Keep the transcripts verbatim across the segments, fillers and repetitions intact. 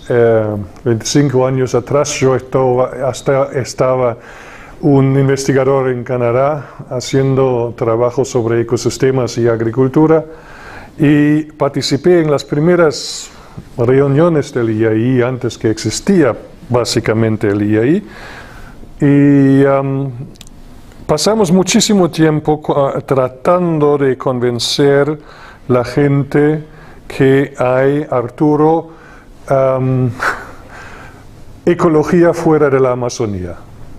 eh, veinticinco años atrás, yo estaba, hasta estaba un investigador en Canadá haciendo trabajo sobre ecosistemas y agricultura y participé en las primeras reuniones del I A I antes que existía básicamente el I A I y um, pasamos muchísimo tiempo uh, tratando de convencer la gente que hay, Arturo, um, ecología fuera de la Amazonía.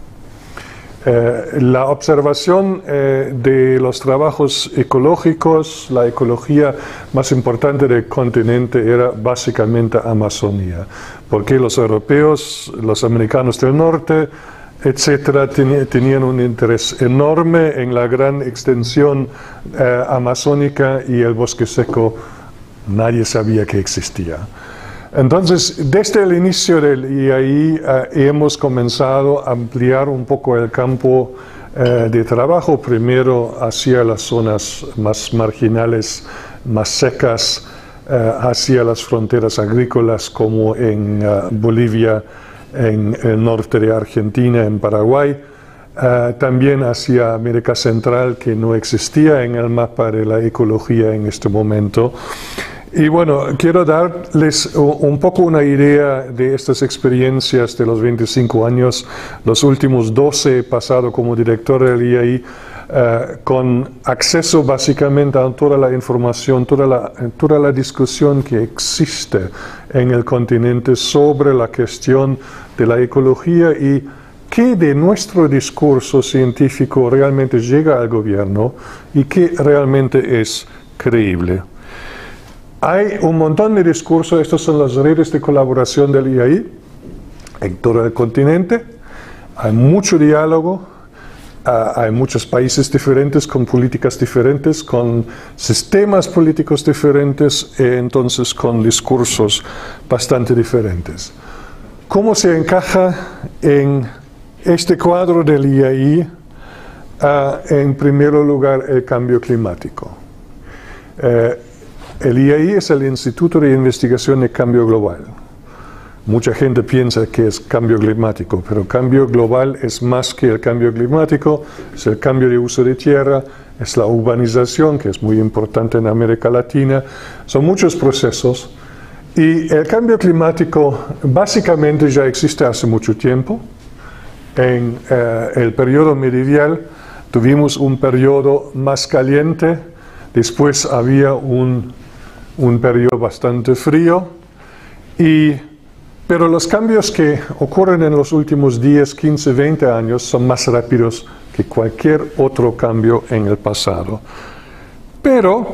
Eh, la observación eh, de los trabajos ecológicos, la ecología más importante del continente era básicamente Amazonía, porque los europeos, los americanos del norte, etcétera, ten, tenían un interés enorme en la gran extensión eh, amazónica y el bosque seco nadie sabía que existía. Entonces, desde el inicio del I A I eh, hemos comenzado a ampliar un poco el campo eh, de trabajo, primero hacia las zonas más marginales, más secas, eh, hacia las fronteras agrícolas como en eh, Bolivia, en el norte de Argentina, en Paraguay, eh, también hacia América Central, que no existía en el mapa de la ecología en este momento. Y bueno, quiero darles un poco una idea de estas experiencias de los veinticinco años, los últimos doce he pasado como director del I A I, uh, con acceso básicamente a toda la información, toda la, toda la discusión que existe en el continente sobre la cuestión de la ecología y qué de nuestro discurso científico realmente llega al gobierno y qué realmente es creíble. Hay un montón de discursos, estas son las redes de colaboración del I A I en todo el continente, hay mucho diálogo, uh, hay muchos países diferentes con políticas diferentes, con sistemas políticos diferentes, e entonces con discursos bastante diferentes. ¿Cómo se encaja en este cuadro del I A I? Uh, en primer lugar, el cambio climático. Uh, El I A I es el Instituto de Investigación de Cambio Global. Mucha gente piensa que es cambio climático, pero cambio global es más que el cambio climático, es el cambio de uso de tierra, es la urbanización, que es muy importante en América Latina, son muchos procesos. Y el cambio climático básicamente ya existe hace mucho tiempo. En eh, el periodo medieval tuvimos un periodo más caliente, después había un un periodo bastante frío, y, pero los cambios que ocurren en los últimos diez, quince, veinte años son más rápidos que cualquier otro cambio en el pasado. Pero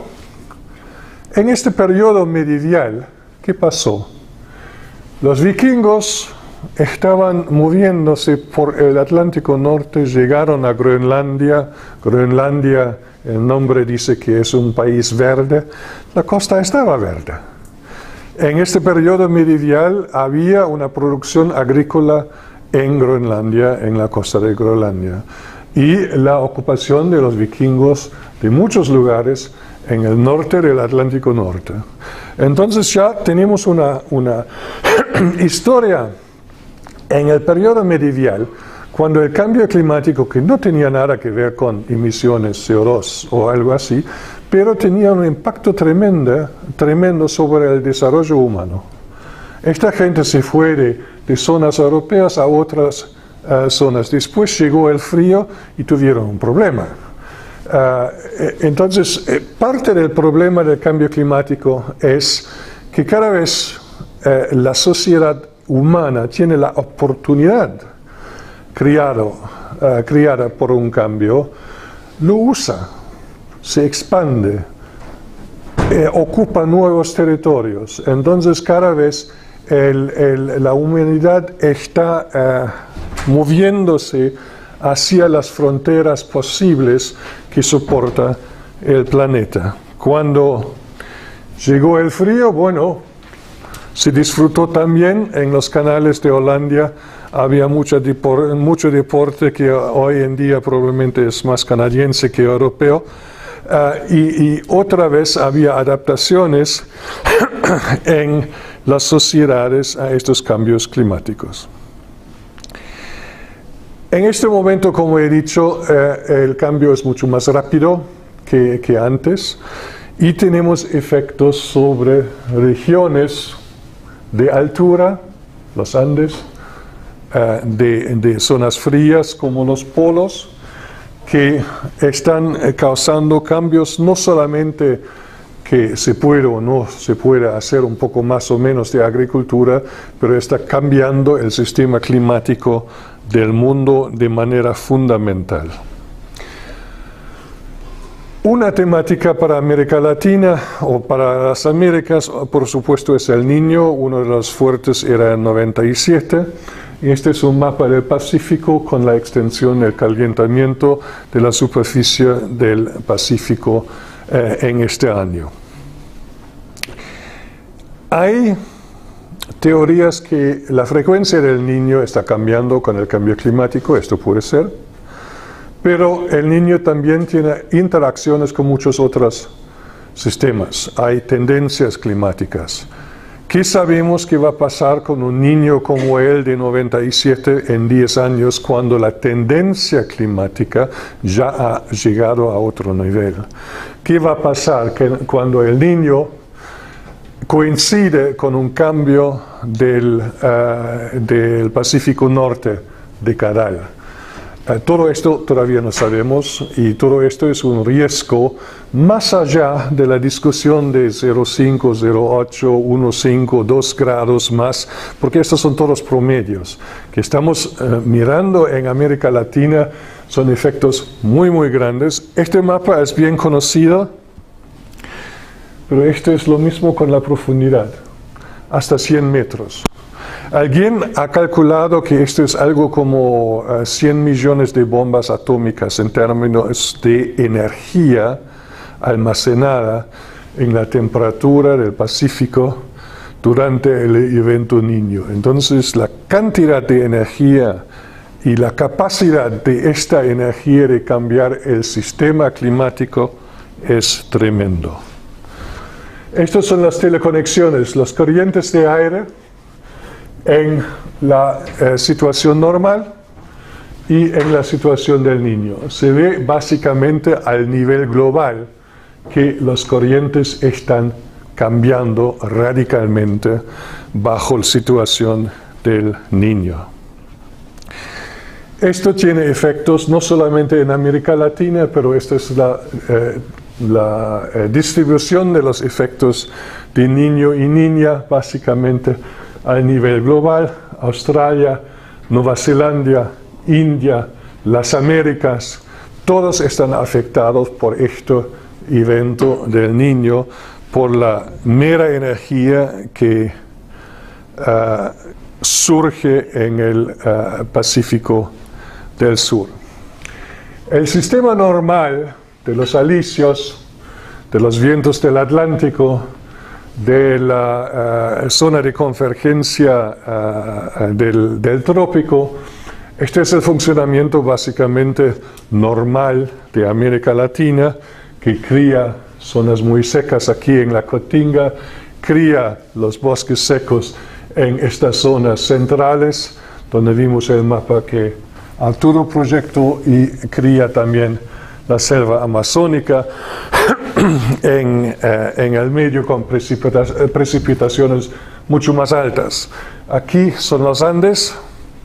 en este periodo medieval, ¿qué pasó? Los vikingos estaban moviéndose por el Atlántico Norte, llegaron a Groenlandia. Groenlandia, el nombre dice que es un país verde, la costa estaba verde. En este periodo medieval había una producción agrícola en Groenlandia, en la costa de Groenlandia, y la ocupación de los vikingos de muchos lugares en el norte del Atlántico Norte. Entonces ya tenemos una, una historia en el periodo medieval, cuando el cambio climático, que no tenía nada que ver con emisiones C O dos o algo así, pero tenía un impacto tremendo, tremendo sobre el desarrollo humano. Esta gente se fue de, de zonas europeas a otras uh, zonas. Después llegó el frío y tuvieron un problema. Uh, entonces, eh, parte del problema del cambio climático es que cada vez eh, la sociedad humana tiene la oportunidad criado, uh, criada por un cambio, lo usa, se expande, eh, ocupa nuevos territorios. Entonces cada vez el, el, la humanidad está uh, moviéndose hacia las fronteras posibles que soporta el planeta. Cuando llegó el frío, bueno, se disfrutó también en los canales de Holanda. Había mucho, depor mucho deporte que hoy en día probablemente es más canadiense que europeo. Uh, y, y otra vez había adaptaciones en las sociedades a estos cambios climáticos. En este momento, como he dicho, eh, el cambio es mucho más rápido que, que antes y tenemos efectos sobre regiones de altura, los Andes, eh, de, de zonas frías como los polos, que están eh, causando cambios no solamente que se puede o no se puede hacer un poco más o menos de agricultura, pero está cambiando el sistema climático del mundo de manera fundamental. Una temática para América Latina o para las Américas, por supuesto, es el Niño. Uno de los fuertes era el noventa y siete. Y este es un mapa del Pacífico con la extensión del calentamiento de la superficie del Pacífico eh, en este año. Hay teorías que la frecuencia del Niño está cambiando con el cambio climático, esto puede ser, pero el Niño también tiene interacciones con muchos otros sistemas. Hay tendencias climáticas. ¿Qué sabemos que va a pasar con un niño como él de noventa y siete en diez años cuando la tendencia climática ya ha llegado a otro nivel? ¿Qué va a pasar que cuando el niño coincide con un cambio del, uh, del Pacífico Norte decadal? Uh, todo esto todavía no sabemos y todo esto es un riesgo más allá de la discusión de cero coma cinco, cero coma ocho, uno coma cinco, dos grados más, porque estos son todos promedios que estamos uh, mirando en América Latina. Son efectos muy muy grandes. Este mapa es bien conocido, pero esto es lo mismo con la profundidad, hasta cien metros. Alguien ha calculado que esto es algo como uh, cien millones de bombas atómicas en términos de energía almacenada en la temperatura del Pacífico durante el evento Niño. Entonces, la cantidad de energía y la capacidad de esta energía de cambiar el sistema climático es tremendo. Estas son las teleconexiones, las corrientes de aire en la eh, situación normal y en la situación del Niño. Se ve básicamente al nivel global que las corrientes están cambiando radicalmente bajo la situación del Niño. Esto tiene efectos no solamente en América Latina, pero esta es la, eh, la eh, distribución de los efectos de Niño y Niña básicamente a nivel global. Australia, Nueva Zelanda, India, las Américas, todos están afectados por este evento del Niño, por la mera energía que uh, surge en el uh, Pacífico del Sur. El sistema normal de los alisios, de los vientos del Atlántico, de la uh, zona de convergencia uh, del, del trópico, este es el funcionamiento básicamente normal de América Latina, que cría zonas muy secas aquí en la Caatinga, cría los bosques secos en estas zonas centrales, donde vimos el mapa que Arturo proyectó, y cría también la selva amazónica en, eh, en el medio con precipita precipitaciones mucho más altas. Aquí son los Andes,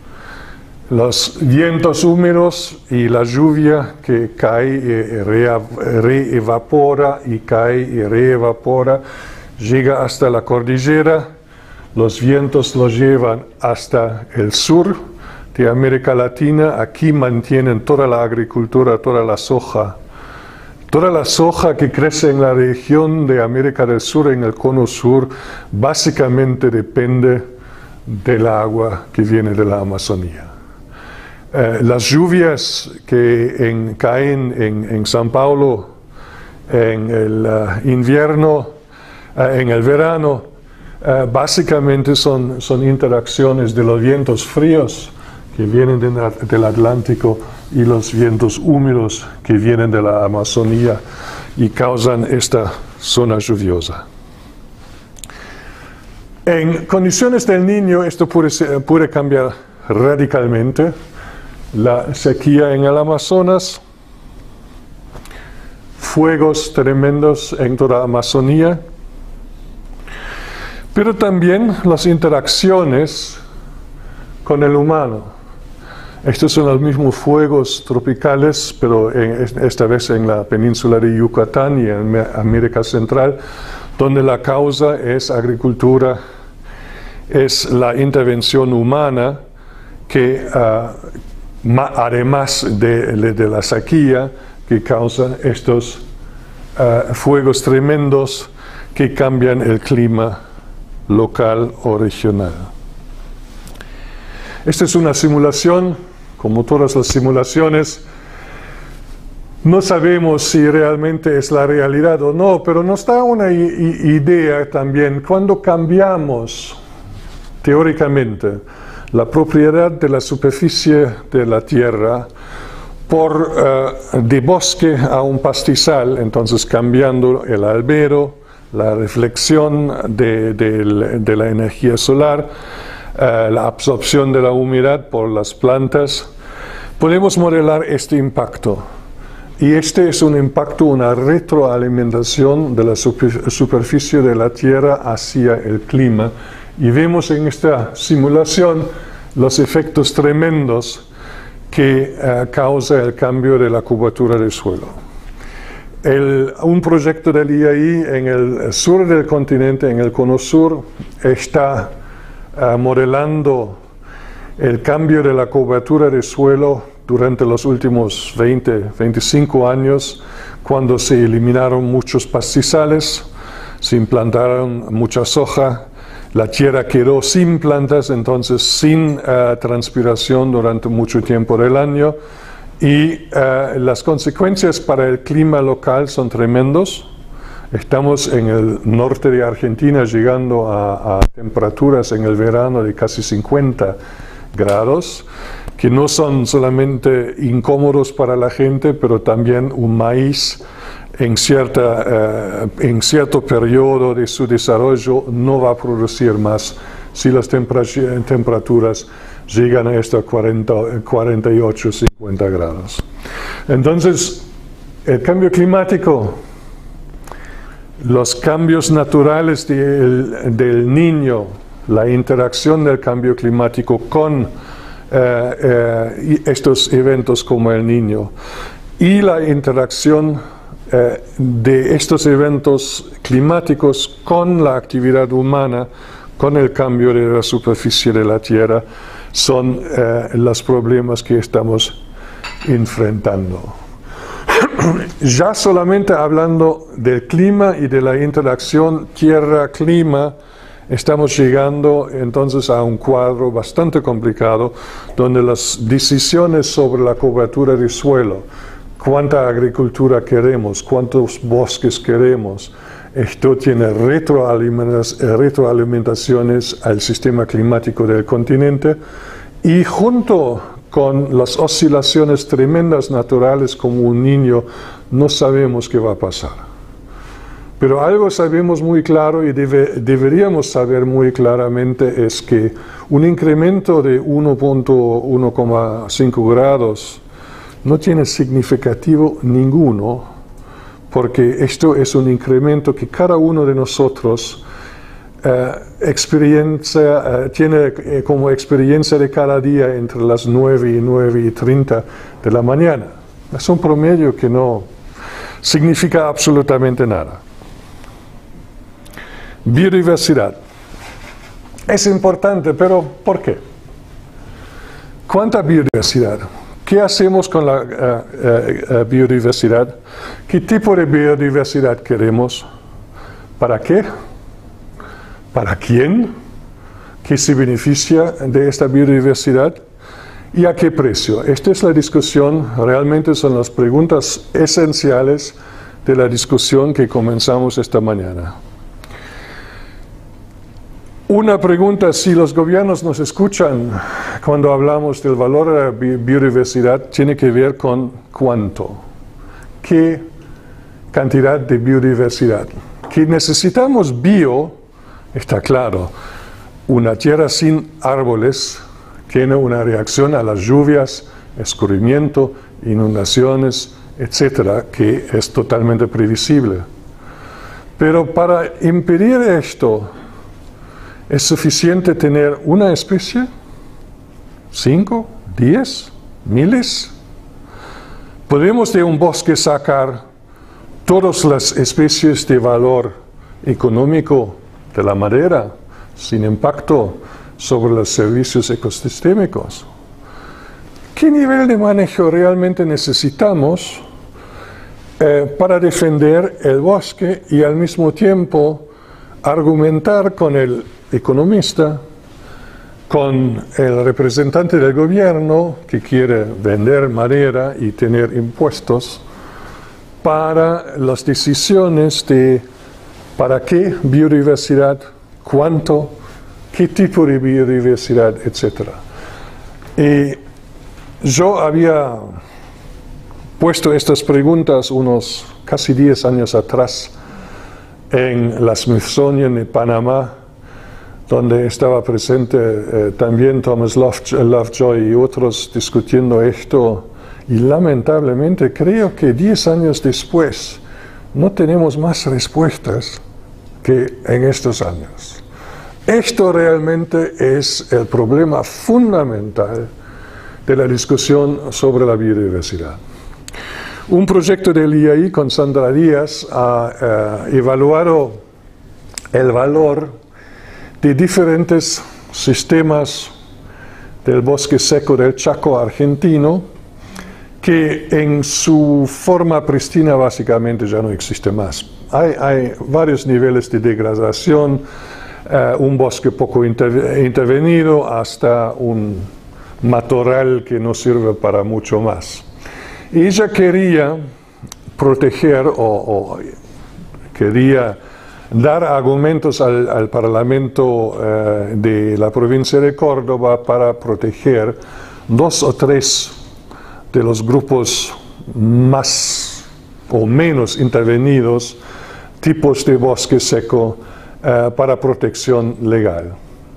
los vientos húmedos y la lluvia que cae y reevapora y cae y reevapora, llega hasta la cordillera. Los vientos los llevan hasta el sur de América Latina. Aquí mantienen toda la agricultura, toda la soja. Toda la soja que crece en la región de América del Sur, en el cono sur, básicamente depende del agua que viene de la Amazonía. Eh, las lluvias que en, caen en, en San Paulo en el uh, invierno, uh, en el verano, uh, básicamente son, son interacciones de los vientos fríos que vienen de, del Atlántico y los vientos húmedos que vienen de la Amazonía y causan esta zona lluviosa. En condiciones del Niño esto puede, ser, puede cambiar radicalmente. La sequía en el Amazonas, fuegos tremendos en toda Amazonía, pero también las interacciones con el humano. Estos son los mismos fuegos tropicales, pero en, esta vez en la península de Yucatán y en América Central, donde la causa es agricultura, es la intervención humana que, uh, además de, de la sequía, que causa estos uh, fuegos tremendos que cambian el clima local o regional. Esta es una simulación, como todas las simulaciones. No sabemos si realmente es la realidad o no, pero nos da una idea también. Cuando cambiamos, teóricamente, la propiedad de la superficie de la Tierra por, uh, de bosque a un pastizal, entonces cambiando el albero, la reflexión de, de, de la energía solar, uh, la absorción de la humedad por las plantas, podemos modelar este impacto. Y este es un impacto, una retroalimentación de la super, superficie de la Tierra hacia el clima. Y vemos en esta simulación los efectos tremendos que uh, causa el cambio de la curvatura del suelo. El, un proyecto del I A I en el sur del continente, en el cono sur, está uh, modelando el cambio de la curvatura del suelo durante los últimos veinte, veinticinco años, cuando se eliminaron muchos pastizales, se implantaron mucha soja, la tierra quedó sin plantas, entonces sin uh, transpiración durante mucho tiempo del año, y uh, las consecuencias para el clima local son tremendos. Estamos en el norte de Argentina llegando a, a temperaturas en el verano de casi cincuenta grados, que no son solamente incómodos para la gente, pero también un maíz en, cierta, uh, en cierto periodo de su desarrollo no va a producir más si las temperaturas llegan a estos cuarenta, cuarenta y ocho, cincuenta grados. Entonces, el cambio climático, los cambios naturales del, del Niño, la interacción del cambio climático con uh, uh, estos eventos como el Niño y la interacción uh, de estos eventos climáticos con la actividad humana, con el cambio de la superficie de la Tierra, son uh, los problemas que estamos enfrentando. Ya solamente hablando del clima y de la interacción tierra-clima, estamos llegando entonces a un cuadro bastante complicado, donde las decisiones sobre la cobertura del suelo, cuánta agricultura queremos, cuántos bosques queremos, esto tiene retroalimentaciones al sistema climático del continente, y junto con las oscilaciones tremendas naturales como un niño, no sabemos qué va a pasar. Pero algo sabemos muy claro y debe, deberíamos saber muy claramente es que un incremento de uno coma cinco grados no tiene significativo ninguno, porque esto es un incremento que cada uno de nosotros eh, experiencia, eh, tiene eh, como experiencia de cada día entre las nueve y nueve y treinta de la mañana. Es un promedio que no significa absolutamente nada. Biodiversidad. Es importante, pero ¿por qué? ¿Cuánta biodiversidad? ¿Qué hacemos con la uh, uh, uh, biodiversidad? ¿Qué tipo de biodiversidad queremos? ¿Para qué? ¿Para quién? ¿Qué se beneficia de esta biodiversidad? ¿Y a qué precio? Esta es la discusión, realmente son las preguntas esenciales de la discusión que comenzamos esta mañana. Una pregunta, si los gobiernos nos escuchan cuando hablamos del valor de la biodiversidad, tiene que ver con cuánto, qué cantidad de biodiversidad. Que necesitamos bio, está claro, una tierra sin árboles tiene una reacción a las lluvias, escurrimiento, inundaciones, etcétera, que es totalmente previsible. Pero para impedir esto, ¿es suficiente tener una especie? ¿Cinco? ¿Diez? ¿Miles? ¿Podemos de un bosque sacar todas las especies de valor económico de la madera sin impacto sobre los servicios ecosistémicos? ¿Qué nivel de manejo realmente necesitamos eh, para defender el bosque y al mismo tiempo argumentar con el economista, con el representante del gobierno que quiere vender madera y tener impuestos para las decisiones de para qué biodiversidad, cuánto, qué tipo de biodiversidad, etcétera? Y yo había puesto estas preguntas unos casi diez años atrás en la Smithsonian de Panamá, donde estaba presente eh, también Thomas Lovejoy y otros discutiendo esto, y lamentablemente creo que diez años después no tenemos más respuestas que en estos años. Esto realmente es el problema fundamental de la discusión sobre la biodiversidad. Un proyecto del I A I con Sandra Díaz ha eh, evaluado el valor de diferentes sistemas del bosque seco del Chaco argentino, que en su forma pristina básicamente ya no existe más. Hay, hay varios niveles de degradación, eh, un bosque poco inter intervenido hasta un matorral que no sirve para mucho más. Y ella quería proteger o, o quería dar argumentos al, al Parlamento eh, de la provincia de Córdoba para proteger dos o tres de los grupos más o menos intervenidos, tipos de bosque seco eh, para protección legal.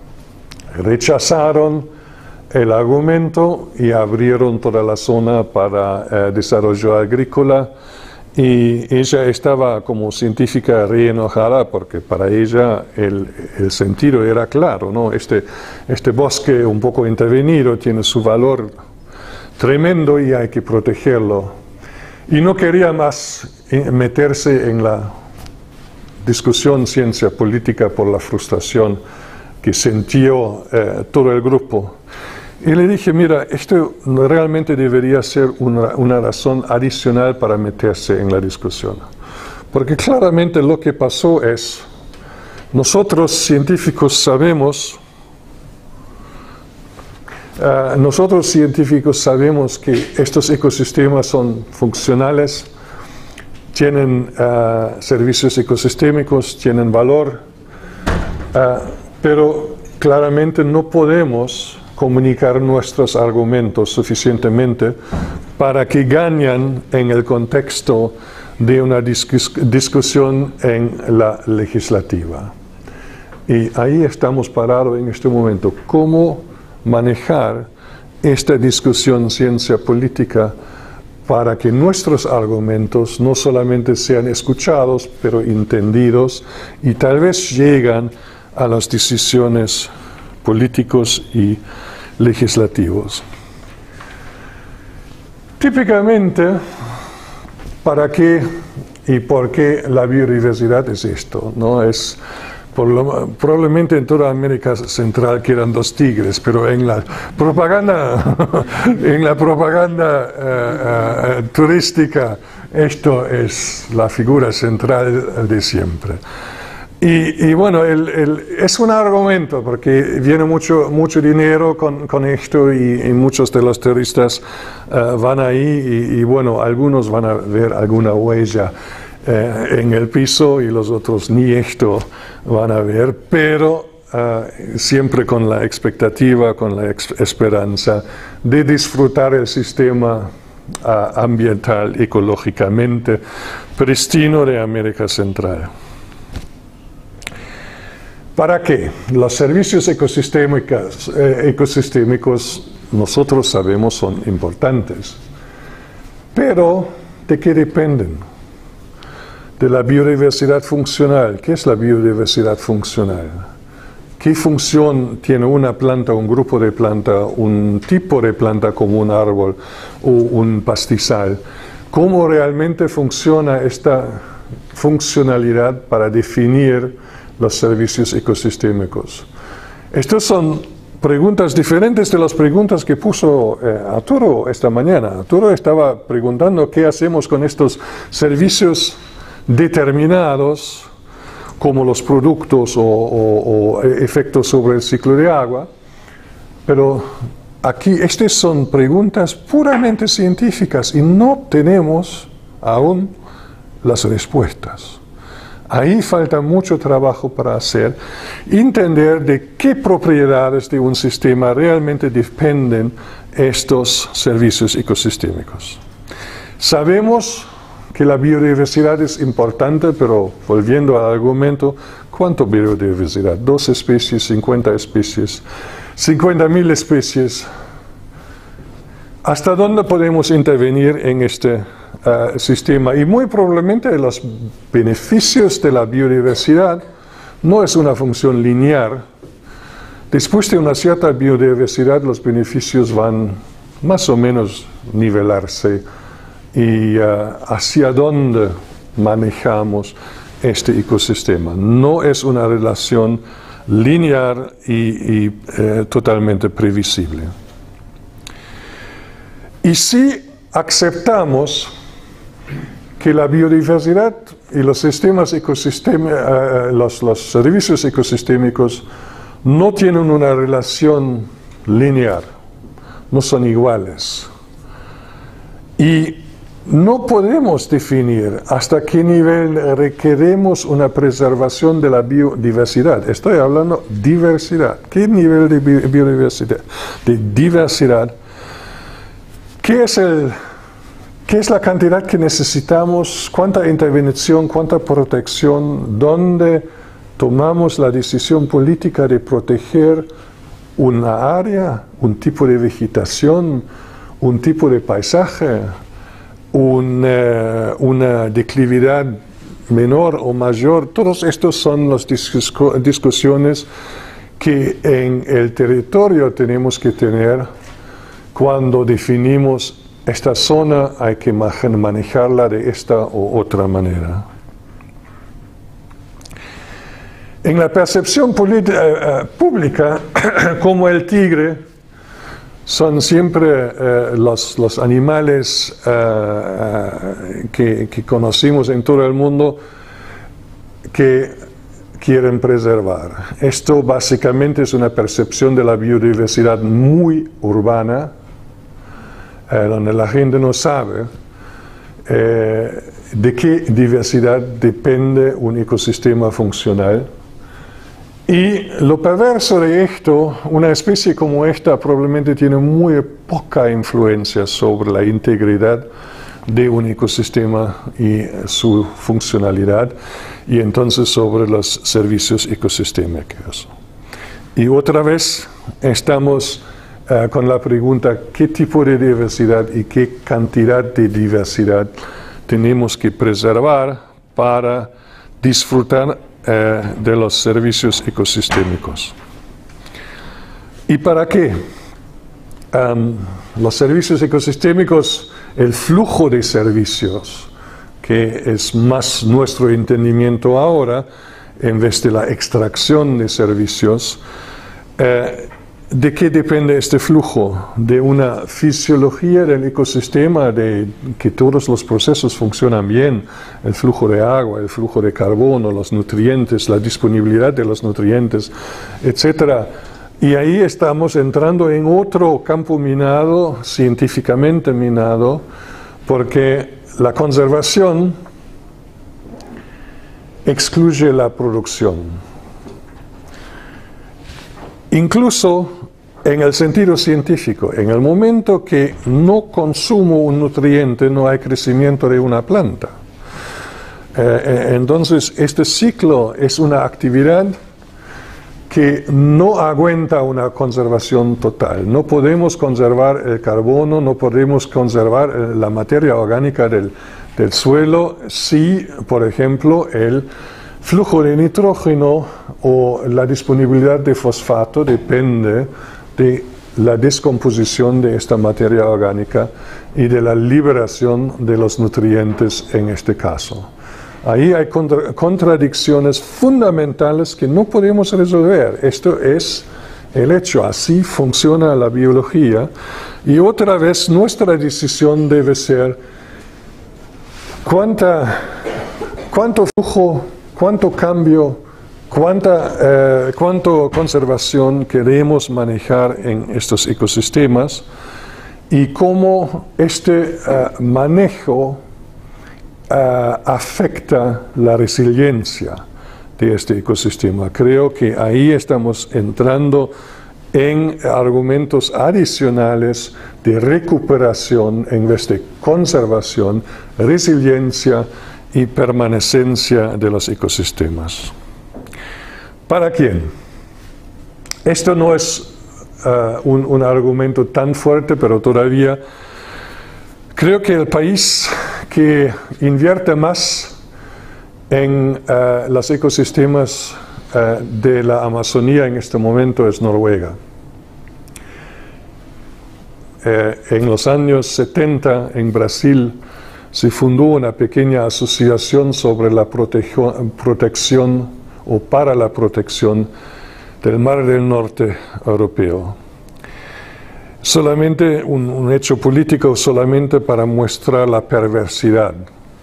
Rechazaron el argumento y abrieron toda la zona para eh, desarrollo agrícola, y ella estaba como científica re enojada porque para ella el, el sentido era claro, ¿no? Este, este bosque un poco intervenido tiene su valor tremendo y hay que protegerlo. Y no quería más meterse en la discusión ciencia política por la frustración que sintió eh, todo el grupo. Y le dije, mira, esto realmente debería ser una, una razón adicional para meterse en la discusión. Porque claramente lo que pasó es, nosotros científicos sabemos, uh, nosotros científicos sabemos que estos ecosistemas son funcionales, tienen uh, servicios ecosistémicos, tienen valor, uh, pero claramente no podemos comunicar nuestros argumentos suficientemente para que ganen en el contexto de una discus discusión en la legislativa. Y ahí estamos parados en este momento. ¿Cómo manejar esta discusión ciencia política para que nuestros argumentos no solamente sean escuchados, pero entendidos y tal vez llegan a las decisiones políticos y legislativos? Típicamente, ¿para qué y por qué la biodiversidad es esto? ¿No? Es por lo, probablemente en toda América Central quedan dos tigres, pero en la propaganda, en la propaganda uh, uh, turística, esto es la figura central de siempre. Y, y bueno, el, el, es un argumento porque viene mucho, mucho dinero con, con esto y, y muchos de los turistas uh, van ahí y, y bueno, algunos van a ver alguna huella uh, en el piso y los otros ni esto van a ver, pero uh, siempre con la expectativa, con la esperanza de disfrutar el sistema uh, ambiental, ecológicamente pristino de América Central. ¿Para qué? Los servicios ecosistémicos, eh, ecosistémicos nosotros sabemos son importantes, pero ¿de qué dependen? De la biodiversidad funcional. ¿Qué es la biodiversidad funcional? ¿Qué función tiene una planta, un grupo de planta, un tipo de planta como un árbol o un pastizal? ¿Cómo realmente funciona esta funcionalidad para definir los servicios ecosistémicos? Estas son preguntas diferentes de las preguntas que puso eh, Arturo esta mañana. Arturo estaba preguntando qué hacemos con estos servicios determinados, como los productos o, o, o efectos sobre el ciclo de agua, pero aquí estas son preguntas puramente científicas y no tenemos aún las respuestas. Ahí falta mucho trabajo para hacer, entender de qué propiedades de un sistema realmente dependen estos servicios ecosistémicos. Sabemos que la biodiversidad es importante, pero volviendo al argumento, ¿cuánto biodiversidad? Dos especies, cincuenta especies, cincuenta mil especies. ¿Hasta dónde podemos intervenir en este uh, sistema? Y muy probablemente los beneficios de la biodiversidad no es una función lineal. Después de una cierta biodiversidad, los beneficios van más o menos nivelarse. Y uh, hacia dónde manejamos este ecosistema. No es una relación lineal y, y eh, totalmente previsible. Y si aceptamos que la biodiversidad y los sistemas ecosistémicos, uh, los, los servicios ecosistémicos no tienen una relación lineal, no son iguales. Y no podemos definir hasta qué nivel requeremos una preservación de la biodiversidad. Estoy hablando de diversidad. ¿Qué nivel de biodiversidad? De diversidad. ¿Qué es, el, ¿Qué es la cantidad que necesitamos? ¿Cuánta intervención? ¿Cuánta protección? ¿Dónde tomamos la decisión política de proteger una área, un tipo de vegetación, un tipo de paisaje? Una, una declividad menor o mayor? Todos estos son las discus discusiones que en el territorio tenemos que tener cuando definimos esta zona. Hay que manejarla de esta u otra manera. En la percepción uh, pública, como el tigre, son siempre uh, los, los animales uh, uh, que, que conocimos en todo el mundo que quieren preservar. Esto básicamente es una percepción de la biodiversidad muy urbana, uh, donde la gente no sabe uh, de qué diversidad depende un ecosistema funcional. Y lo perverso de esto, una especie como esta probablemente tiene muy poca influencia sobre la integridad de un ecosistema y su funcionalidad, y entonces sobre los servicios ecosistémicos. Y otra vez estamos uh, con la pregunta, ¿qué tipo de diversidad y qué cantidad de diversidad tenemos que preservar para disfrutar Eh, de los servicios ecosistémicos? ¿Y para qué? Um, los servicios ecosistémicos, el flujo de servicios, que es más nuestro entendimiento ahora, en vez de la extracción de servicios, eh, ¿de qué depende este flujo? De una fisiología del ecosistema, de que todos los procesos funcionan bien, el flujo de agua, el flujo de carbono, los nutrientes, la disponibilidad de los nutrientes, etcétera. Y ahí estamos entrando en otro campo minado, científicamente minado, porque la conservación excluye la producción. Incluso en el sentido científico, en el momento que no consumo un nutriente, no hay crecimiento de una planta. Eh, entonces, este ciclo es una actividad que no aguanta una conservación total. No podemos conservar el carbono, no podemos conservar la materia orgánica del, del suelo si, por ejemplo, el flujo de nitrógeno o la disponibilidad de fosfato depende de la descomposición de esta materia orgánica y de la liberación de los nutrientes en este caso. Ahí hay contra contradicciones fundamentales que no podemos resolver. Esto es el hecho, así funciona la biología. Y otra vez nuestra decisión debe ser cuánta, cuánto flujo, cuánto cambio, cuánta eh, cuánto conservación queremos manejar en estos ecosistemas y cómo este uh, manejo Uh, afecta la resiliencia de este ecosistema. Creo que ahí estamos entrando en argumentos adicionales de recuperación en vez de conservación, resiliencia y permanecencia de los ecosistemas. ¿Para quién? Esto no es uh, un, un argumento tan fuerte, pero todavía creo que el país que invierte más en uh, los ecosistemas uh, de la Amazonía en este momento es Noruega. Eh, en los años setenta en Brasil se fundó una pequeña asociación sobre la protección o para la protección del Mar del Norte europeo. Solamente un, un hecho político solamente para mostrar la perversidad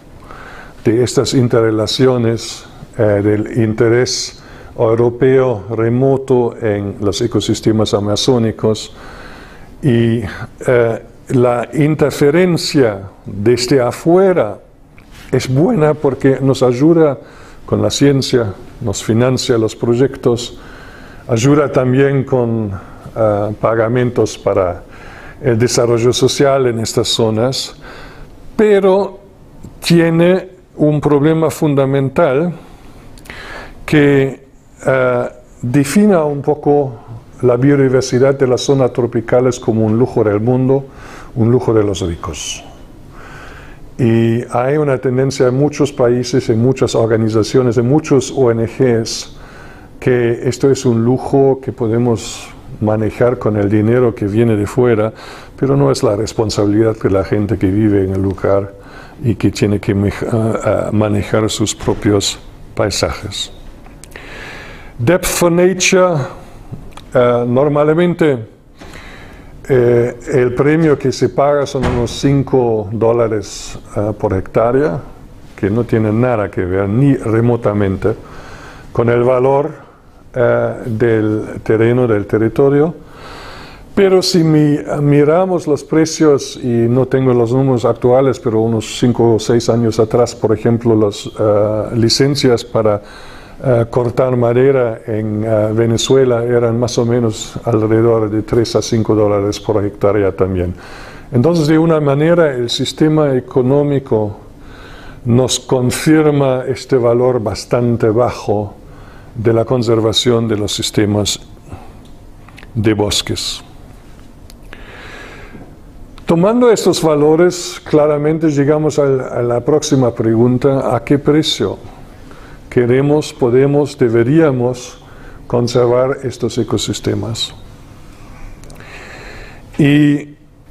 de estas interrelaciones eh, del interés europeo remoto en los ecosistemas amazónicos y eh, la interferencia desde afuera es buena porque nos ayuda con la ciencia, nos financia los proyectos, ayuda también con Uh, pagamentos para el desarrollo social en estas zonas, pero tiene un problema fundamental que uh, defina un poco la biodiversidad de las zonas tropicales como un lujo del mundo, un lujo de los ricos. Y hay una tendencia en muchos países, en muchas organizaciones, en muchos O N Ges, que esto es un lujo que podemos manejar con el dinero que viene de fuera, pero no es la responsabilidad de la gente que vive en el lugar y que tiene que manejar sus propios paisajes. Depth for Nature, uh, normalmente eh, el premio que se paga son unos cinco dólares uh, por hectárea, que no tiene nada que ver ni remotamente con el valor Uh, del terreno, del territorio, pero si mi, miramos los precios, y no tengo los números actuales, pero unos cinco o seis años atrás, por ejemplo, las uh, licencias para uh, cortar madera en uh, Venezuela eran más o menos alrededor de tres a cinco dólares por hectárea también. Entonces, de una manera, el sistema económico nos confirma este valor bastante bajo de la conservación de los sistemas de bosques. Tomando estos valores, claramente llegamos a la próxima pregunta: ¿a qué precio queremos, podemos, deberíamos conservar estos ecosistemas? Y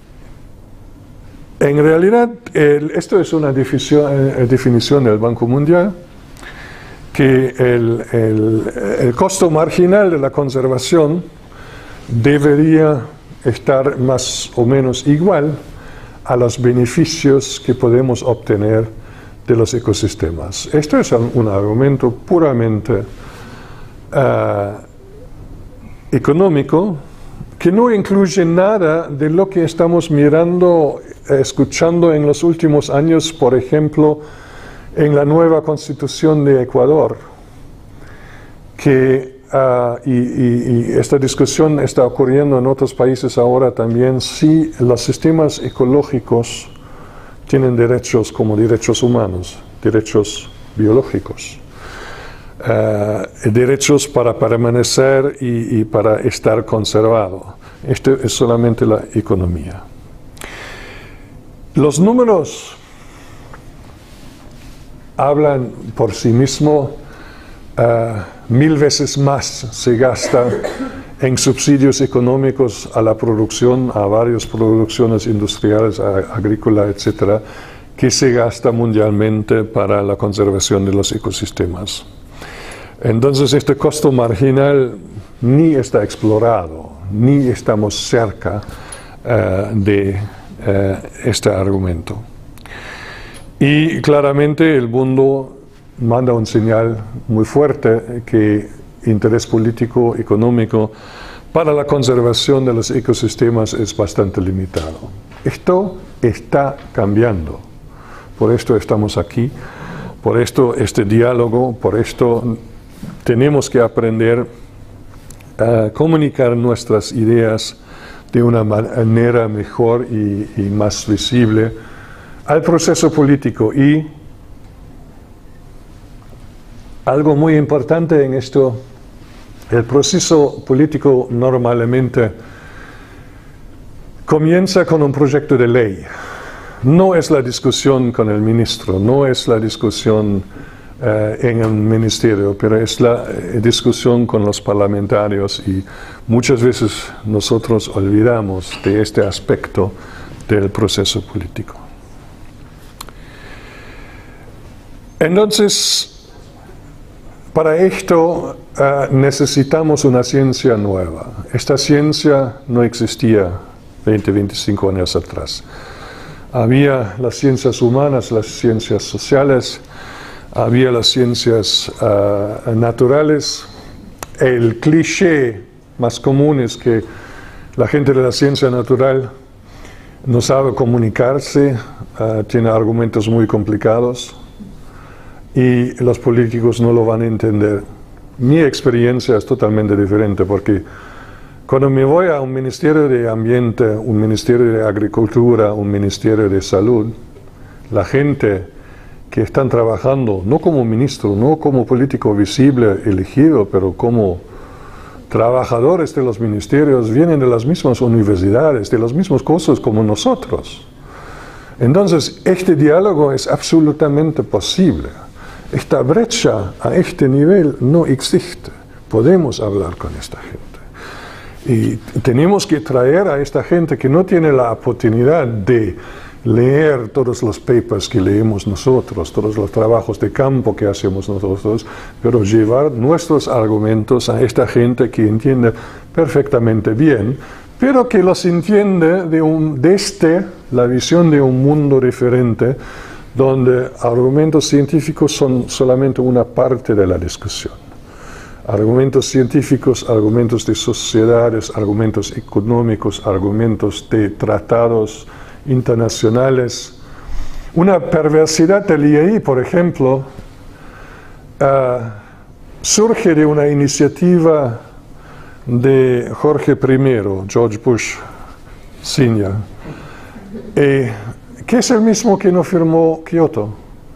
en realidad, el, esto es una definición, eh, definición del Banco Mundial, que el, el, el costo marginal de la conservación debería estar más o menos igual a los beneficios que podemos obtener de los ecosistemas. Esto es un, un argumento puramente uh, económico, que no incluye nada de lo que estamos mirando, escuchando en los últimos años, por ejemplo, en la nueva Constitución de Ecuador, que, uh, y, y, y esta discusión está ocurriendo en otros países ahora también, si los sistemas ecológicos tienen derechos como derechos humanos, derechos biológicos. uh, derechos para permanecer y, y para estar conservado. Esto es solamente la economía. Los números hablan por sí mismos. Uh, mil veces más se gasta en subsidios económicos a la producción, a varias producciones industriales, agrícolas, etcétera, que se gasta mundialmente para la conservación de los ecosistemas. Entonces, este costo marginal ni está explorado, ni estamos cerca uh, de uh, este argumento. Y claramente el mundo manda un señal muy fuerte que interés político, económico, para la conservación de los ecosistemas es bastante limitado. Esto está cambiando. Por esto estamos aquí, por esto este diálogo, por esto tenemos que aprender a comunicar nuestras ideas de una manera mejor y, y más visible al proceso político. Y algo muy importante en esto, el proceso político normalmente comienza con un proyecto de ley. No es la discusión con el ministro, no es la discusión eh, en el ministerio, pero es la eh, discusión con los parlamentarios, y muchas veces nosotros olvidamos de este aspecto del proceso político. Entonces, para esto uh, necesitamos una ciencia nueva. Esta ciencia no existía veinte, veinticinco años atrás. Había las ciencias humanas, las ciencias sociales, había las ciencias uh, naturales. El cliché más común es que la gente de la ciencia natural no sabe comunicarse, uh, tiene argumentos muy complicados, y los políticos no lo van a entender. Mi experiencia es totalmente diferente, porque cuando me voy a un ministerio de ambiente, un ministerio de agricultura, un ministerio de salud, la gente que están trabajando, no como ministro, no como político visible elegido, pero como trabajadores de los ministerios, vienen de las mismas universidades, de las mismas cosas como nosotros. Entonces, este diálogo es absolutamente posible. Esta brecha a este nivel no existe. Podemos hablar con esta gente. Y tenemos que traer a esta gente que no tiene la oportunidad de leer todos los papers que leemos nosotros, todos los trabajos de campo que hacemos nosotros, pero llevar nuestros argumentos a esta gente que entiende perfectamente bien, pero que los entiende de un, desde la visión de un mundo diferente, donde argumentos científicos son solamente una parte de la discusión. Argumentos científicos, argumentos de sociedades, argumentos económicos, argumentos de tratados internacionales. Una perversidad del I A I, por ejemplo, uh, surge de una iniciativa de Jorge primero, George Bush senior, eh, que es el mismo que no firmó Kioto.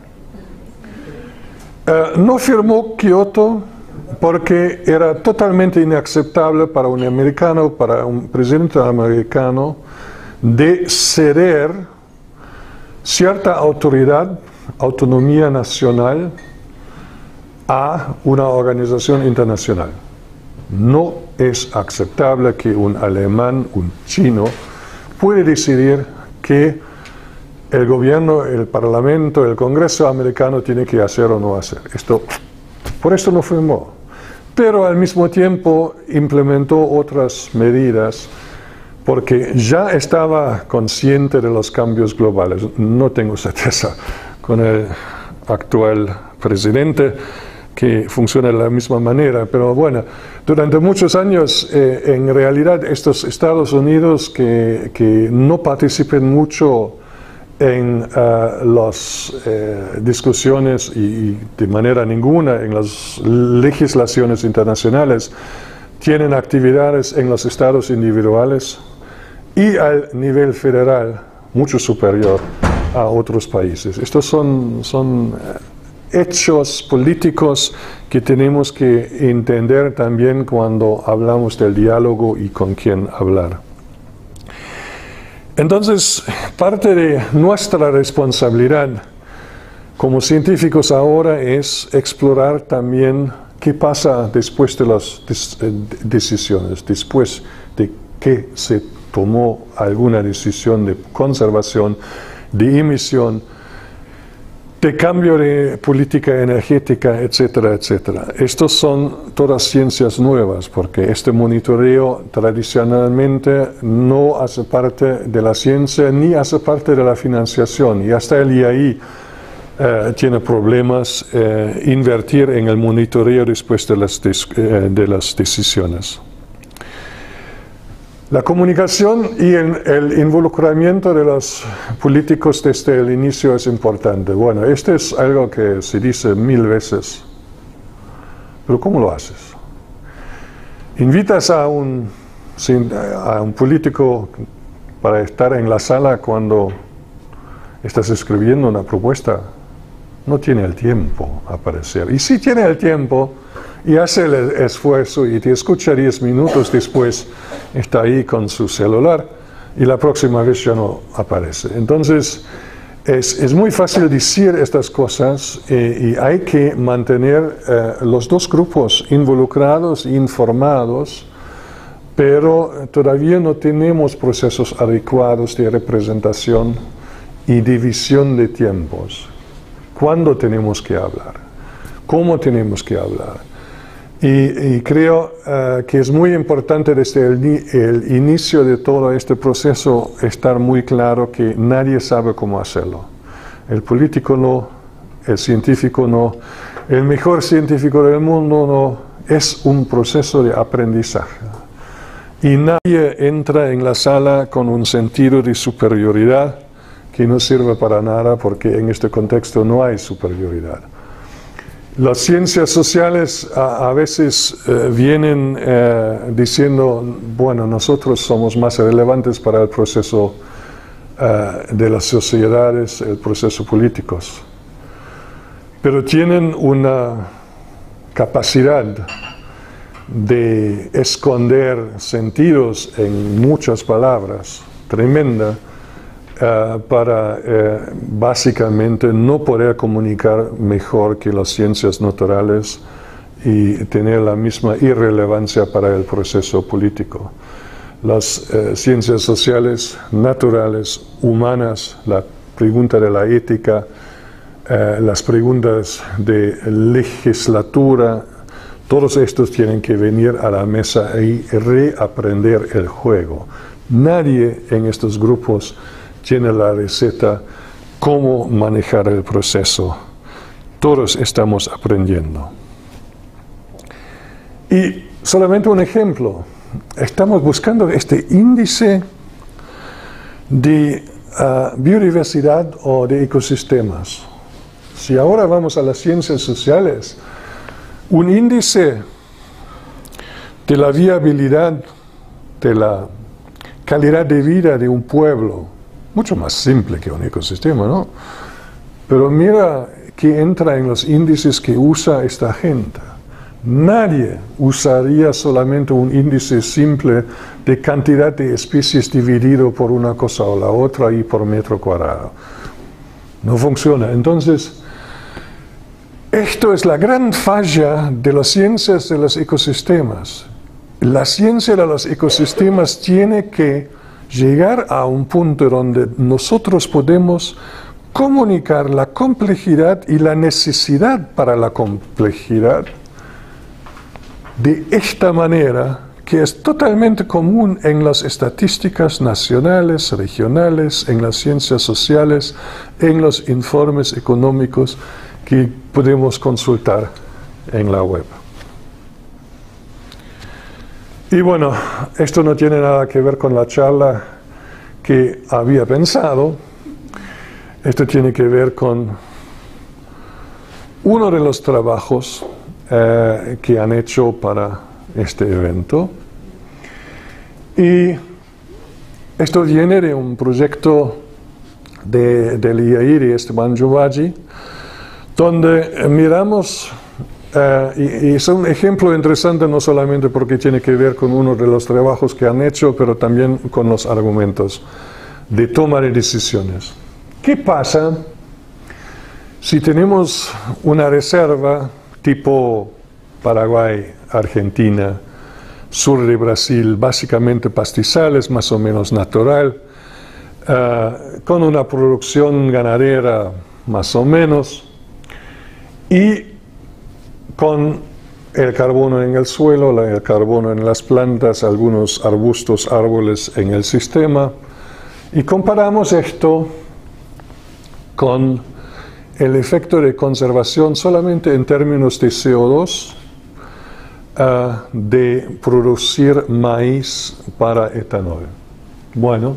Uh, no firmó Kioto porque era totalmente inaceptable para un americano, para un presidente americano, de ceder cierta autoridad, autonomía nacional, a una organización internacional. No es aceptable que un alemán, un chino, puede decidir que el gobierno, el parlamento, el Congreso americano tiene que hacer o no hacer. Esto, por esto no firmó. Pero al mismo tiempo implementó otras medidas porque ya estaba consciente de los cambios globales. No tengo certeza con el actual presidente que funciona de la misma manera, pero bueno, durante muchos años eh, en realidad estos Estados Unidos que, que no participen mucho en uh, las eh, discusiones y, y de manera ninguna en las legislaciones internacionales, tienen actividades en los estados individuales y al nivel federal mucho superior a otros países. Estos son, son hechos políticos que tenemos que entender también cuando hablamos del diálogo y con quién hablar. Entonces, parte de nuestra responsabilidad como científicos ahora es explorar también qué pasa después de las decisiones, después de que se tomó alguna decisión de conservación, de emisión, de cambio de política energética, etcétera, etcétera. Estos son todas ciencias nuevas, porque este monitoreo tradicionalmente no hace parte de la ciencia ni hace parte de la financiación, y hasta el I A I eh, tiene problemas eh, invertir en el monitoreo después de las, eh, de las decisiones. La comunicación y el, el involucramiento de los políticos desde el inicio es importante. Bueno, esto es algo que se dice mil veces, pero ¿cómo lo haces? Invitas a un, a un político para estar en la sala cuando estás escribiendo una propuesta, no tiene el tiempo a aparecer. Y si tiene el tiempo y hace el esfuerzo y te escucha diez minutos después, está ahí con su celular y la próxima vez ya no aparece. Entonces, es, es muy fácil decir estas cosas eh, y hay que mantener eh, los dos grupos involucrados e informados, pero todavía no tenemos procesos adecuados de representación y división de tiempos. ¿Cuándo tenemos que hablar? ¿Cómo tenemos que hablar? Y, y creo uh, que es muy importante desde el, el inicio de todo este proceso estar muy claro que nadie sabe cómo hacerlo. El político no, el científico no, el mejor científico del mundo no, es un proceso de aprendizaje. Y nadie entra en la sala con un sentido de superioridad que no sirve para nada, porque en este contexto no hay superioridad. Las ciencias sociales a, a veces eh, vienen eh, diciendo, bueno, nosotros somos más relevantes para el proceso eh, de las sociedades, el proceso políticos. Pero tienen una capacidad de esconder sentidos en muchas palabras tremenda, Uh, para uh, básicamente no poder comunicar mejor que las ciencias naturales y tener la misma irrelevancia para el proceso político. Las uh, ciencias sociales, naturales, humanas, la pregunta de la ética, uh, las preguntas de legislatura, todos estos tienen que venir a la mesa y reaprender el juego. Nadie en estos grupos tiene la receta cómo manejar el proceso. Todos estamos aprendiendo. Y solamente un ejemplo. Estamos buscando este índice de uh, biodiversidad o de ecosistemas. Si ahora vamos a las ciencias sociales, un índice de la viabilidad, de la calidad de vida de un pueblo, mucho más simple que un ecosistema, ¿no? Pero mira que entra en los índices que usa esta gente. Nadie usaría solamente un índice simple de cantidad de especies dividido por una cosa o la otra y por metro cuadrado. No funciona. Entonces, esto es la gran falla de las ciencias de los ecosistemas. La ciencia de los ecosistemas tiene que llegar a un punto donde nosotros podemos comunicar la complejidad y la necesidad para la complejidad de esta manera que es totalmente común en las estadísticas nacionales, regionales, en las ciencias sociales, en los informes económicos que podemos consultar en la web. Y bueno, esto no tiene nada que ver con la charla que había pensado. Esto tiene que ver con uno de los trabajos eh, que han hecho para este evento. Y esto viene de un proyecto de, del I A I de Esteban Jovagy, donde miramos, uh, y, y es un ejemplo interesante no solamente porque tiene que ver con uno de los trabajos que han hecho, pero también con los argumentos de toma de decisiones. ¿Qué pasa si tenemos una reserva tipo Paraguay, Argentina, sur de Brasil, básicamente pastizales, más o menos natural, uh, con una producción ganadera más o menos, y con el carbono en el suelo, el carbono en las plantas, algunos arbustos, árboles en el sistema, y comparamos esto con el efecto de conservación solamente en términos de C O dos, uh, de producir maíz para etanol. Bueno,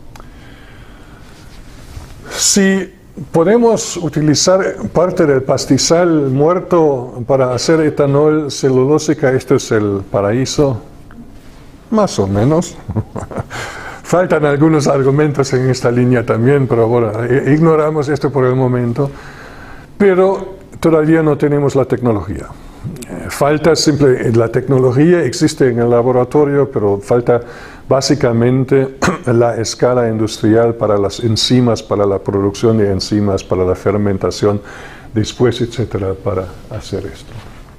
si podemos utilizar parte del pastizal muerto para hacer etanol celulósica, esto es el paraíso, más o menos. Faltan algunos argumentos en esta línea también, pero bueno, ignoramos esto por el momento. Pero todavía no tenemos la tecnología. Falta simple, la tecnología existe en el laboratorio, pero falta básicamente la escala industrial para las enzimas, para la producción de enzimas, para la fermentación, después, etcétera, para hacer esto.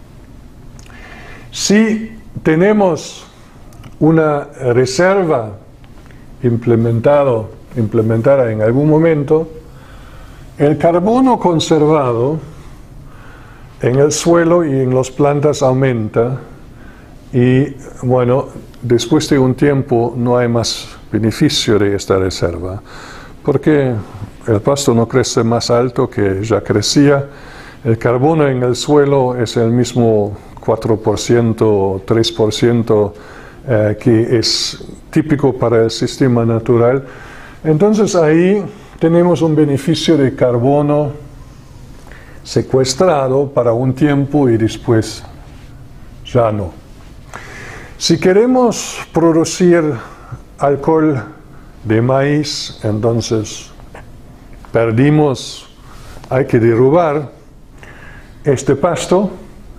Si tenemos una reserva implementado, implementada en algún momento, el carbono conservado en el suelo y en las plantas aumenta y, bueno, después de un tiempo no hay más beneficio de esta reserva, porque el pasto no crece más alto que ya crecía, el carbono en el suelo es el mismo cuatro por ciento, tres por ciento eh, que es típico para el sistema natural. Entonces ahí tenemos un beneficio de carbono secuestrado para un tiempo y después ya no. Si queremos producir alcohol de maíz, entonces perdimos, hay que derrubar este pasto,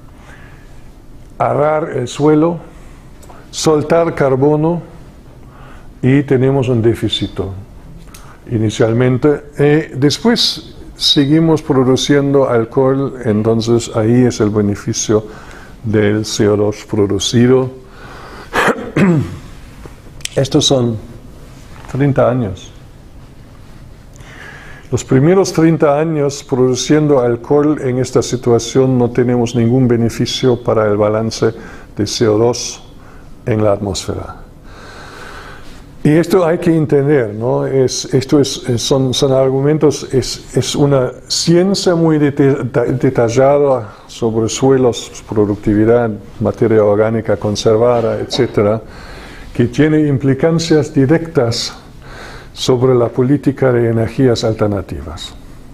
arar el suelo, soltar carbono y tenemos un déficit inicialmente. Y después seguimos produciendo alcohol, entonces ahí es el beneficio del C O dos producido. Estos son treinta años. Los primeros treinta años produciendo alcohol en esta situación no tenemos ningún beneficio para el balance de C O dos en la atmósfera. Y esto hay que entender, ¿no? Es, esto es, son, son argumentos, es, es una ciencia muy detallada sobre suelos, productividad, materia orgánica conservada, etcétera, que tiene implicancias directas sobre la política de energías alternativas.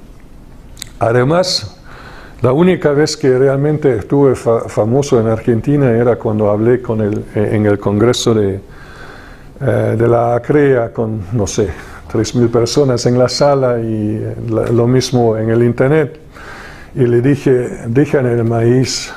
Además, la única vez que realmente estuve fa famoso en Argentina era cuando hablé con el, en el Congreso de, eh, de la ACREA con, no sé, tres mil personas en la sala y la, lo mismo en el Internet. Y le dije, dejan el maíz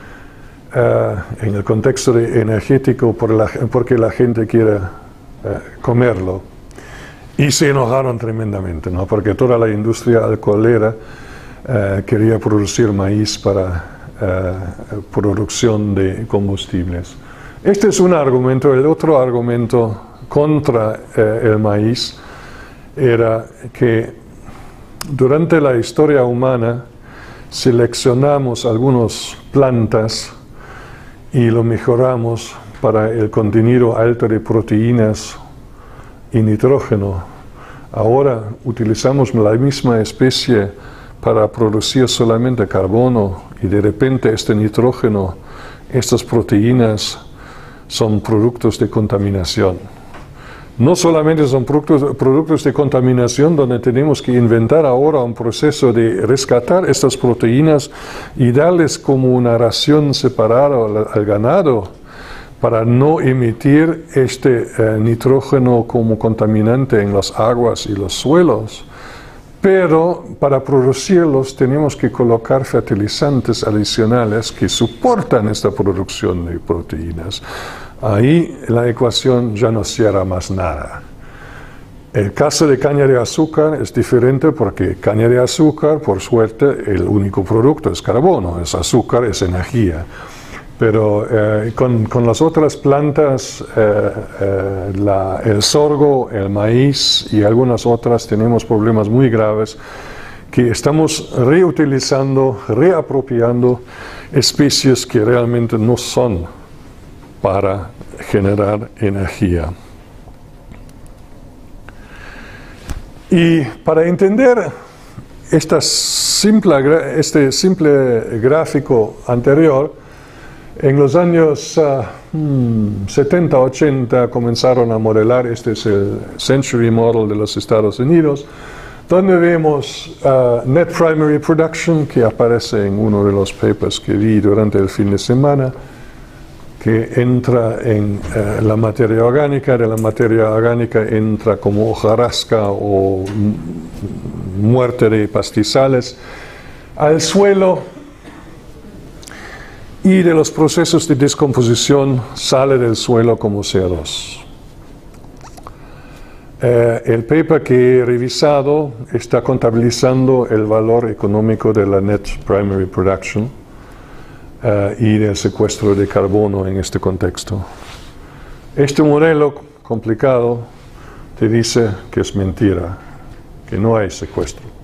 eh, en el contexto de energético por la, porque la gente quiere eh, comerlo. Y se enojaron tremendamente, ¿no? Porque toda la industria alcoholera eh, quería producir maíz para eh, producción de combustibles. Este es un argumento. El otro argumento contra eh, el maíz era que durante la historia humana seleccionamos algunas plantas y lo mejoramos para el contenido alto de proteínas y nitrógeno. Ahora utilizamos la misma especie para producir solamente carbono y de repente este nitrógeno, estas proteínas son productos de contaminación. No solamente son productos, productos de contaminación donde tenemos que inventar ahora un proceso de rescatar estas proteínas y darles como una ración separada al, al ganado, para no emitir este eh, nitrógeno como contaminante en las aguas y los suelos, pero para producirlos tenemos que colocar fertilizantes adicionales que soportan esta producción de proteínas. Ahí la ecuación ya no cierra más nada. El caso de caña de azúcar es diferente porque caña de azúcar, por suerte, el único producto es carbono, es azúcar, es energía. Pero eh, con, con las otras plantas, eh, eh, la, el sorgo, el maíz y algunas otras, tenemos problemas muy graves que estamos reutilizando, reapropiando especies que realmente no son para generar energía. Y para entender esta simple, este simple gráfico anterior, en los años uh, hmm, setenta, ochenta comenzaron a modelar, este es el Century Model de los Estados Unidos, donde vemos uh, Net Primary Production, que aparece en uno de los papers que vi durante el fin de semana, que entra en uh, la materia orgánica, de la materia orgánica entra como hojarasca o muerte de pastizales al suelo, y de los procesos de descomposición sale del suelo como C O dos. Eh, el paper que he revisado está contabilizando el valor económico de la Net Primary Production eh, y del secuestro de carbono en este contexto. Este modelo complicado te dice que es mentira, que no hay secuestro.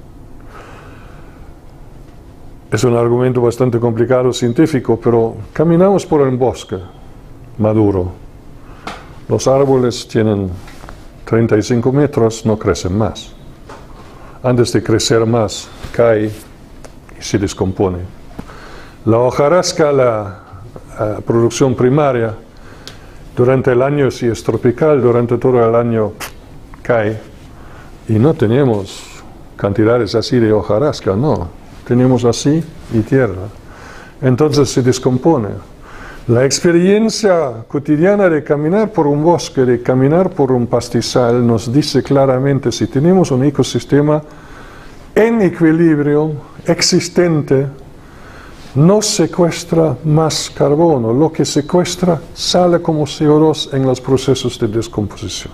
Es un argumento bastante complicado científico, pero caminamos por un bosque maduro. Los árboles tienen treinta y cinco metros, no crecen más. Antes de crecer más, cae y se descompone. La hojarasca, la uh, producción primaria, durante el año, si es tropical, durante todo el año cae. Y no tenemos cantidades así de hojarasca, no. Tenemos así y tierra. Entonces se descompone. La experiencia cotidiana de caminar por un bosque, de caminar por un pastizal, nos dice claramente si tenemos un ecosistema en equilibrio, existente, no secuestra más carbono. Lo que secuestra sale como C O dos en los procesos de descomposición.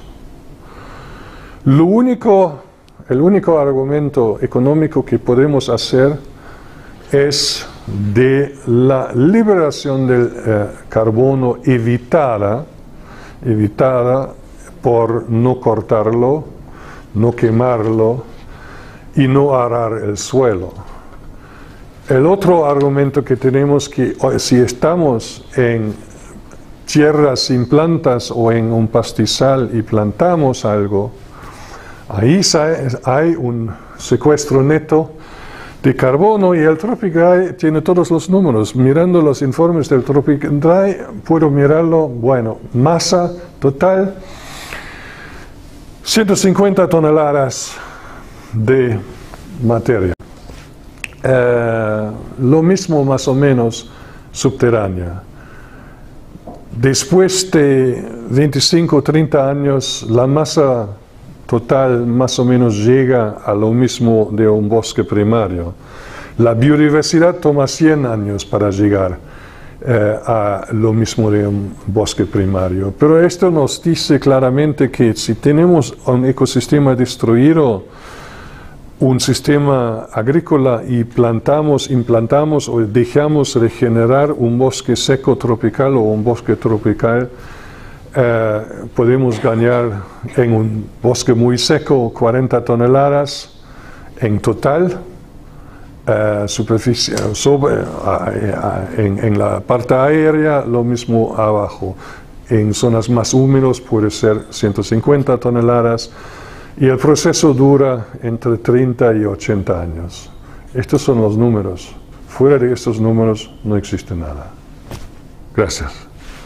Lo único El único argumento económico que podemos hacer es de la liberación del eh, carbono evitada, evitada por no cortarlo, no quemarlo y no arar el suelo. El otro argumento que tenemos que si estamos en tierras sin plantas o en un pastizal y plantamos algo, ahí hay un secuestro neto de carbono y el Tropic Dry tiene todos los números. Mirando los informes del Tropic Dry, puedo mirarlo, bueno, masa total, ciento cincuenta toneladas de materia. Eh, lo mismo más o menos subterránea. Después de veinticinco o treinta años, la masa total más o menos llega a lo mismo de un bosque primario. La biodiversidad toma cien años para llegar eh, a lo mismo de un bosque primario. Pero esto nos dice claramente que si tenemos un ecosistema destruido, un sistema agrícola y plantamos, implantamos o dejamos regenerar un bosque seco tropical o un bosque tropical, Eh, podemos ganar en un bosque muy seco cuarenta toneladas en total, eh, superficie, sobre, eh, en, en la parte aérea lo mismo abajo. En zonas más húmedas puede ser ciento cincuenta toneladas y el proceso dura entre treinta y ochenta años. Estos son los números. Fuera de estos números no existe nada. Gracias.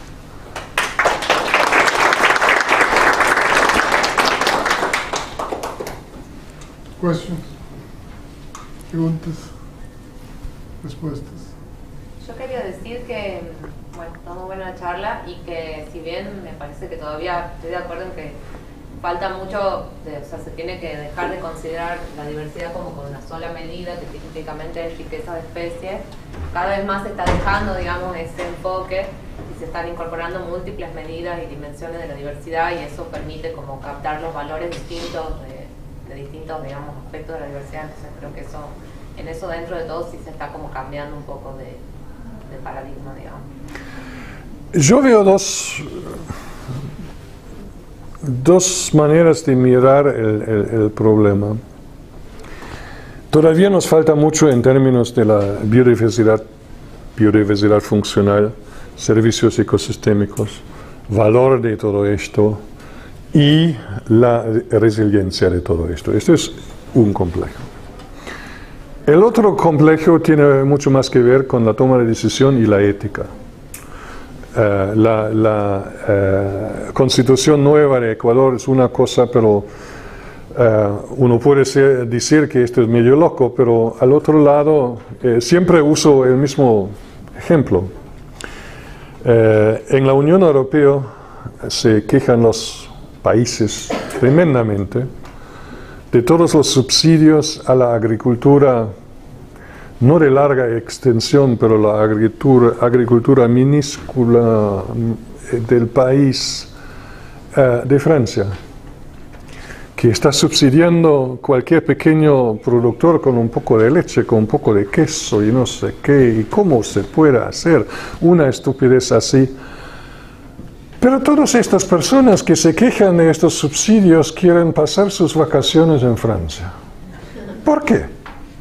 Questions, preguntas, respuestas. Yo quería decir que, bueno, está muy buena la charla y que si bien me parece que todavía estoy de acuerdo en que falta mucho, de, o sea, se tiene que dejar de considerar la diversidad como con una sola medida, que típicamente es riqueza de especies. Cada vez más se está dejando, digamos, ese enfoque y se están incorporando múltiples medidas y dimensiones de la diversidad, y eso permite como captar los valores distintos de, de distintos, digamos, aspectos de la diversidad. Entonces creo que eso, en eso dentro de todo sí se está como cambiando un poco de, de paradigma, digamos. Yo veo dos, dos maneras de mirar el, el, el problema. Todavía nos falta mucho en términos de la biodiversidad, biodiversidad funcional, servicios ecosistémicos, valor de todo esto y la resiliencia de todo esto. Esto es un complejo. El otro complejo tiene mucho más que ver con la toma de decisión y la ética. Uh, la la uh, Constitución nueva de Ecuador es una cosa, pero uh, uno puede ser, decir que esto es medio loco, pero al otro lado eh, siempre uso el mismo ejemplo. Uh, en la Unión Europea se quejan los países tremendamente de todos los subsidios a la agricultura, no de larga extensión, pero la agricultura, agricultura minúscula del país uh, de Francia, que está subsidiando cualquier pequeño productor con un poco de leche, con un poco de queso y no sé qué, y cómo se puede hacer una estupidez así. Pero todas estas personas que se quejan de estos subsidios quieren pasar sus vacaciones en Francia. ¿Por qué?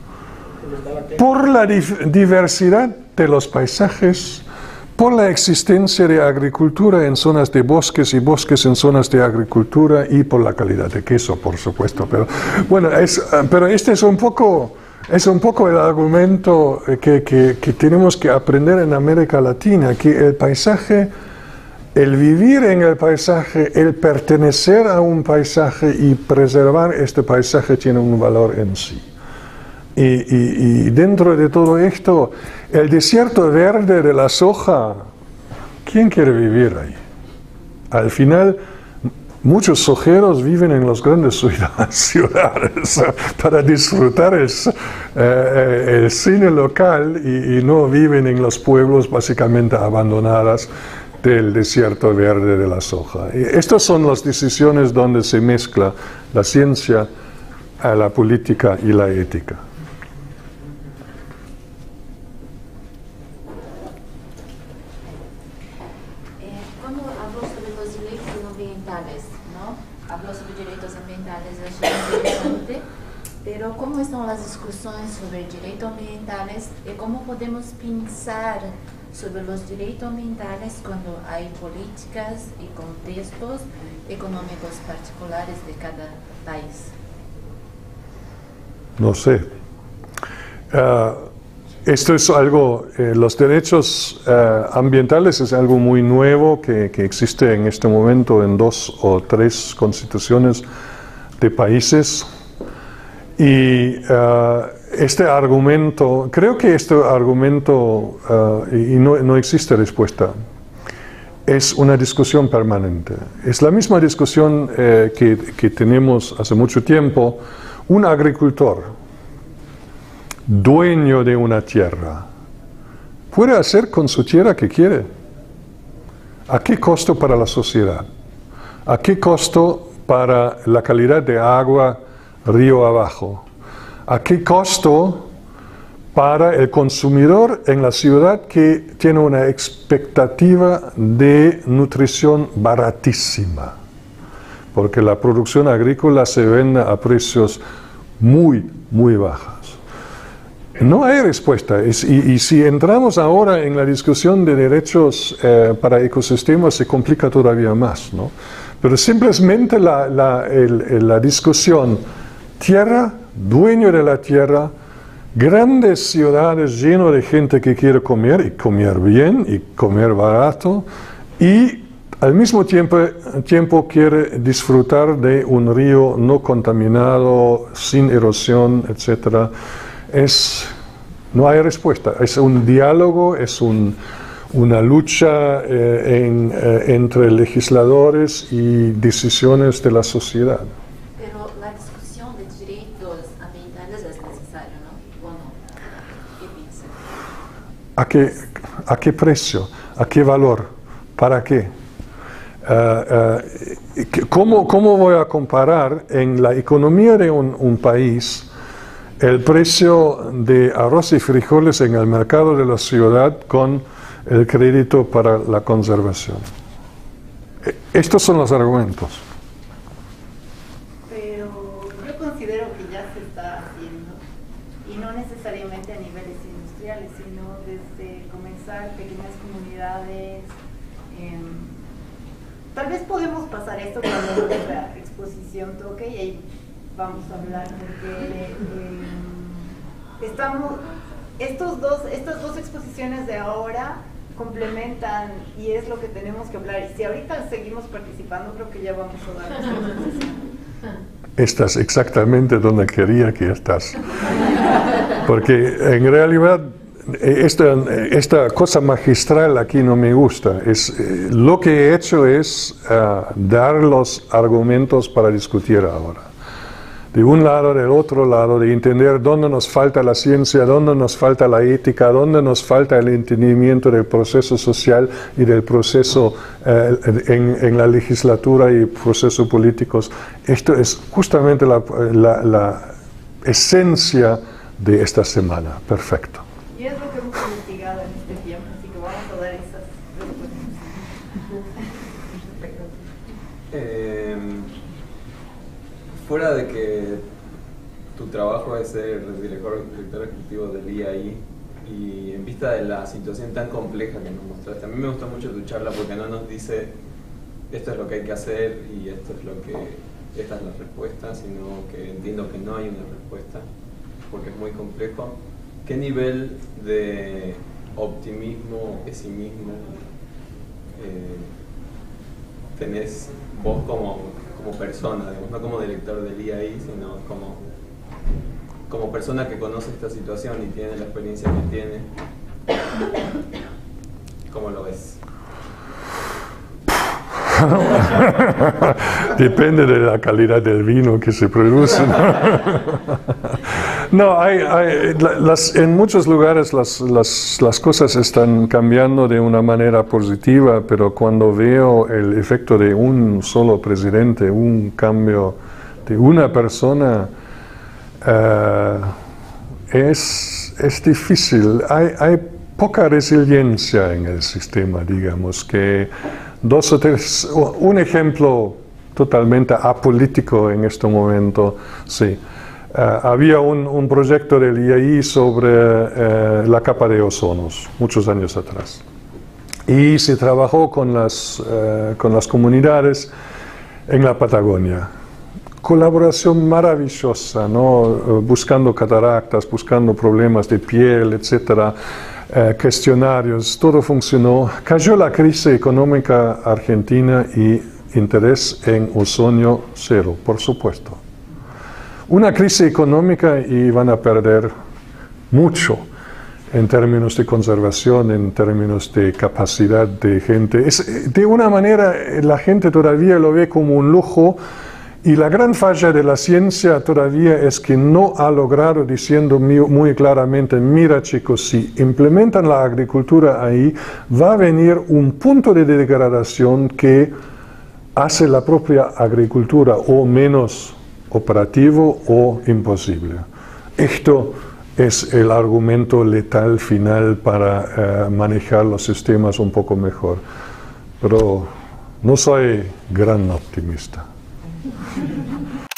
Por la diversidad de los paisajes, por la existencia de agricultura en zonas de bosques y bosques en zonas de agricultura, y por la calidad de queso, por supuesto. Pero bueno, es, pero este es un poco, es un poco el argumento que, que, que tenemos que aprender en América Latina, que el paisaje, el vivir en el paisaje, el pertenecer a un paisaje y preservar este paisaje tiene un valor en sí. Y, y, y dentro de todo esto, el desierto verde de la soja, ¿quién quiere vivir ahí? Al final, muchos sojeros viven en las grandes ciudades para disfrutar el, eh, el cine local y, y no viven en los pueblos básicamente abandonados del desierto verde de la soja. Y estas son las decisiones donde se mezcla la ciencia, la política y la ética. Pero ¿cómo están las discusiones sobre derechos ambientales y cómo podemos pensar sobre los derechos ambientales cuando hay políticas y contextos económicos particulares de cada país? No sé. Uh, esto es algo, eh, los derechos uh, ambientales es algo muy nuevo que, que existe en este momento en dos o tres constituciones de países. Y uh, este argumento, creo que este argumento, uh, y no, no existe respuesta, es una discusión permanente. Es la misma discusión eh, que, que tenemos hace mucho tiempo. Un agricultor, dueño de una tierra, puede hacer con su tierra que quiere. ¿A qué costo para la sociedad? ¿A qué costo para la calidad de agua río abajo? ¿A qué costo para el consumidor en la ciudad que tiene una expectativa de nutrición baratísima? Porque la producción agrícola se vende a precios muy, muy bajos. No hay respuesta. Es, y, y si entramos ahora en la discusión de derechos eh, para ecosistemas, se complica todavía más, ¿no? Pero simplemente la, la, el, la discusión tierra, dueño de la tierra, grandes ciudades llenas de gente que quiere comer, y comer bien, y comer barato, y al mismo tiempo, tiempo quiere disfrutar de un río no contaminado, sin erosión, etcétera. Es, no hay respuesta. Es un diálogo, es un, una lucha eh, en, eh, entre legisladores y decisiones de la sociedad. Pero la discusión de derechos ambientales es necesaria, ¿no? ¿O no? ¿Qué piensas? ¿A qué, a qué precio? ¿A qué valor? ¿Para qué? Uh, uh, ¿cómo, ¿Cómo voy a comparar en la economía de un, un país el precio de arroz y frijoles en el mercado de la ciudad con el crédito para la conservación? Estos son los argumentos. Pero yo considero que ya se está haciendo, y no necesariamente a niveles industriales, sino desde comenzar pequeñas comunidades. Eh, tal vez podemos pasar esto cuando nuestra exposición toque y ahí vamos a hablar, porque eh, estamos, estos dos, estas dos exposiciones de ahora complementan y es lo que tenemos que hablar. Y si ahorita seguimos participando, creo que ya vamos a dar nuestra exposición. Estás exactamente donde quería que estás. Porque en realidad esta, esta cosa magistral aquí no me gusta. Es, eh, lo que he hecho es uh, dar los argumentos para discutir ahora. De un lado, del otro lado, de entender dónde nos falta la ciencia, dónde nos falta la ética, dónde nos falta el entendimiento del proceso social y del proceso eh, en, en la legislatura y procesos políticos. Esto es justamente la, la, la esencia de esta semana. Perfecto. Y es lo que hemos investigado en este tiempo, así que vamos a dar esas respuestas. eh, Fuera de que tu trabajo es ser director, director ejecutivo del I A I y en vista de la situación tan compleja que nos mostraste, a mí me gusta mucho tu charla porque no nos dice esto es lo que hay que hacer y esto es lo que, esta es la respuesta, sino que entiendo que no hay una respuesta porque es muy complejo. ¿Qué nivel de optimismo, pesimismo eh, tenés vos como como persona, digamos, no como director del I A I, sino como, como persona que conoce esta situación y tiene la experiencia que tiene? ¿Cómo lo ves? Depende de la calidad del vino que se produce. No, hay, hay, las, en muchos lugares las, las, las cosas están cambiando de una manera positiva, pero cuando veo el efecto de un solo presidente, un cambio de una persona, uh, es, es difícil. Hay, hay poca resiliencia en el sistema, digamos, que dos o tres, un ejemplo totalmente apolítico en este momento, sí. Uh, había un, un proyecto del I A I sobre uh, la capa de ozonos, muchos años atrás. Y se trabajó con las, uh, con las comunidades en la Patagonia. Colaboración maravillosa, ¿no? Uh, buscando cataractas, buscando problemas de piel, etcétera. Uh, cuestionarios, todo funcionó. Cayó la crisis económica argentina y interés en ozono cero, por supuesto. Una crisis económica y van a perder mucho en términos de conservación, en términos de capacidad de gente. Es, de una manera, la gente todavía lo ve como un lujo y la gran falla de la ciencia todavía es que no ha logrado diciendo muy, muy claramente, mira chicos, si implementan la agricultura ahí, va a venir un punto de degradación que hace la propia agricultura o menos operativo o imposible. Esto es el argumento letal final para uh, manejar los sistemas un poco mejor. Pero no soy gran optimista.